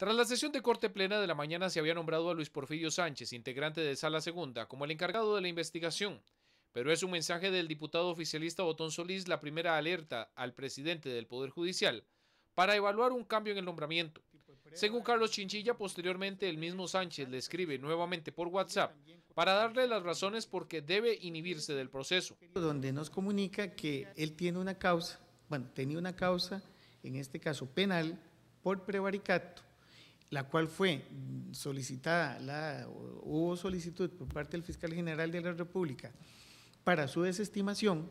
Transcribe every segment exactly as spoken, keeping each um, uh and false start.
Tras la sesión de corte plena de la mañana se había nombrado a Luis Porfirio Sánchez, integrante de Sala Segunda, como el encargado de la investigación. Pero es un mensaje del diputado oficialista Botón Solís la primera alerta al presidente del Poder Judicial para evaluar un cambio en el nombramiento. Según Carlos Chinchilla, posteriormente el mismo Sánchez le escribe nuevamente por WhatsApp para darle las razones por qué debe inhibirse del proceso. Donde nos comunica que él tiene una causa, bueno, tenía una causa, en este caso penal, por prevaricato, la cual fue solicitada, la, hubo solicitud por parte del fiscal general de la República para su desestimación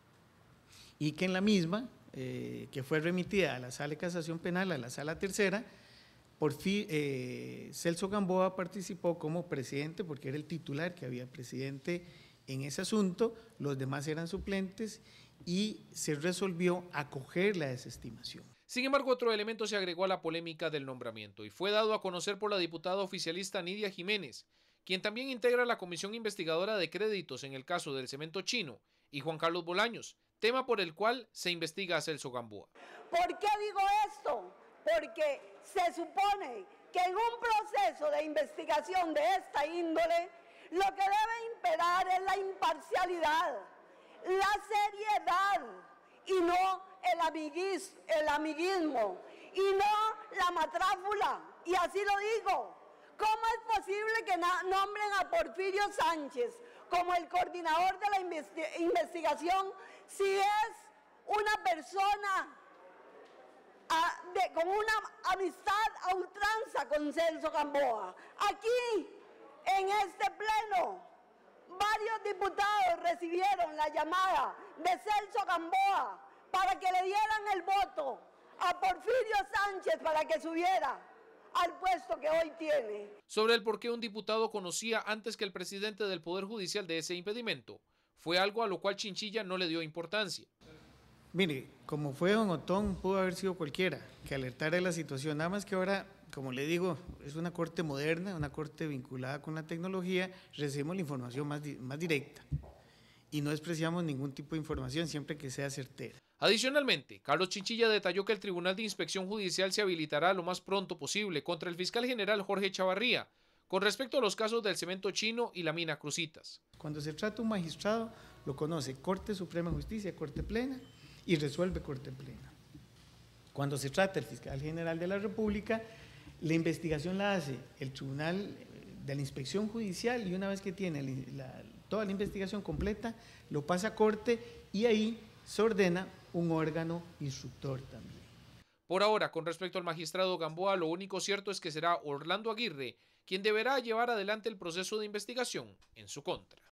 y que en la misma, eh, que fue remitida a la Sala de Casación Penal, a la Sala Tercera, por fin eh, Celso Gamboa participó como presidente porque era el titular, que había presidente en ese asunto, los demás eran suplentes y se resolvió acoger la desestimación. Sin embargo, otro elemento se agregó a la polémica del nombramiento y fue dado a conocer por la diputada oficialista Nidia Jiménez, quien también integra la Comisión Investigadora de Créditos en el caso del cemento chino, y Juan Carlos Bolaños, tema por el cual se investiga a Celso Gamboa. ¿Por qué digo esto? Porque se supone que en un proceso de investigación de esta índole, lo que debe imperar es la imparcialidad, la seriedad y no el, amiguis, el amiguismo y no la matráfula. Y así lo digo. ¿Cómo es posible que nombren a Porfirio Sánchez como el coordinador de la investi- investigación si es una persona a, de, con una amistad a ultranza con Celso Gamboa? Aquí, en este pleno, varios diputados recibieron la llamada de Celso Gamboa para que le dieran el voto a Porfirio Sánchez para que subiera al puesto que hoy tiene. Sobre el por qué un diputado conocía antes que el presidente del Poder Judicial de ese impedimento, fue algo a lo cual Chinchilla no le dio importancia. Mire, como fue don Otón, pudo haber sido cualquiera que alertara de la situación, nada más que ahora, como le digo, es una corte moderna, una corte vinculada con la tecnología, recibimos la información más, más directa y no despreciamos ningún tipo de información siempre que sea certera. Adicionalmente, Carlos Chinchilla detalló que el Tribunal de Inspección Judicial se habilitará lo más pronto posible contra el fiscal general Jorge Chavarría con respecto a los casos del cemento chino y la mina Cruzitas. Cuando se trata un magistrado, lo conoce Corte Suprema de Justicia, Corte Plena, y resuelve Corte Plena. Cuando se trata del fiscal general de la República, la investigación la hace el Tribunal de la Inspección Judicial y una vez que tiene la, toda la investigación completa, lo pasa a Corte y ahí se ordena un órgano instructor también. Por ahora, con respecto al magistrado Gamboa, lo único cierto es que será Orlando Aguirre quien deberá llevar adelante el proceso de investigación en su contra.